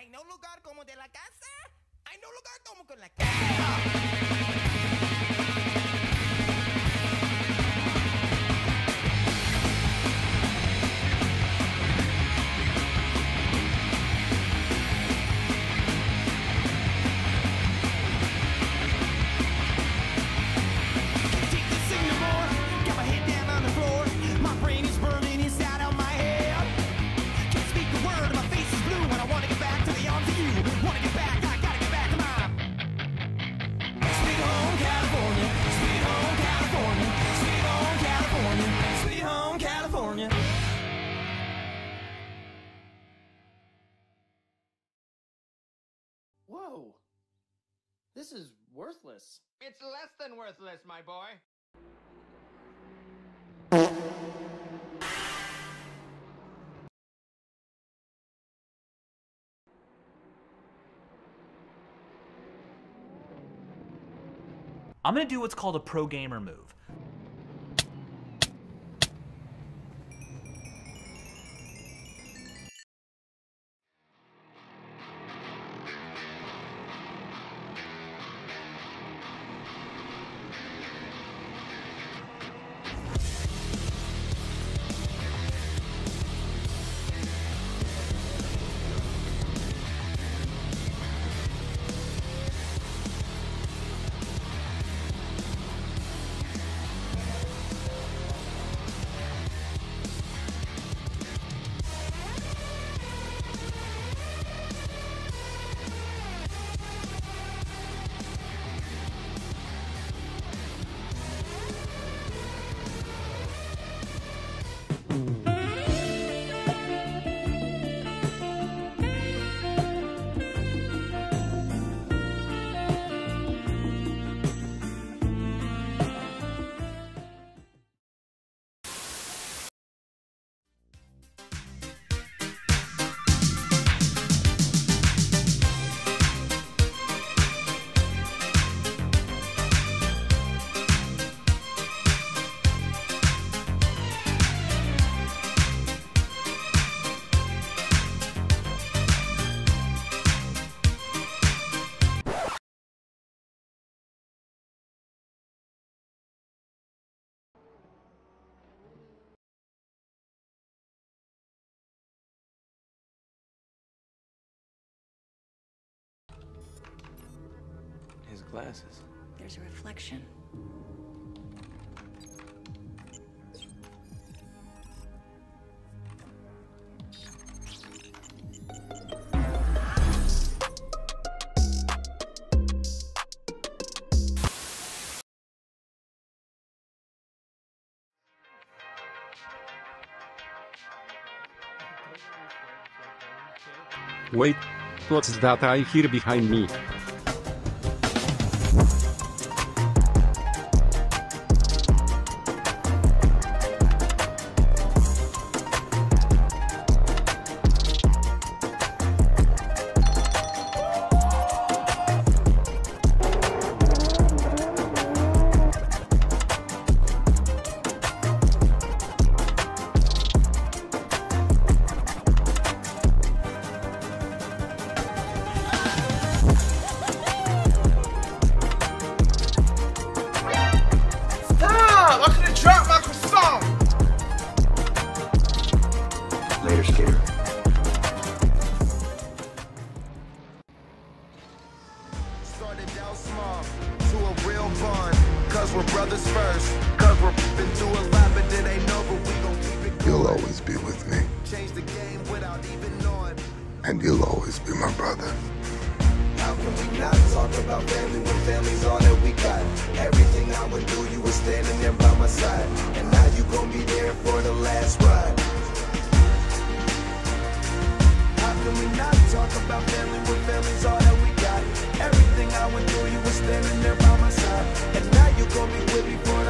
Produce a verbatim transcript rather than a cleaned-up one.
Hay no lugar como de la casa. Hay no lugar como con la casa. Whoa. This is worthless. It's less than worthless, my boy. I'm gonna do what's called a pro gamer move. His glasses. There's a reflection. Wait, what's that I hear behind me? Later, skater. Started out small to a real bond, cause we're brothers first, cause we're been through a lot, but it ain't over, we gon' keep it going. You'll always be with me. Change the game without even knowing. And you'll always be my brother. How can we not talk about family when family's all that we got? Everything I went through, you were standing there by my side, and now you gon' be there for the last ride. How can we not talk about family when family's all that we got? Everything I went through, you were standing there by my side, and now you gon' be with me for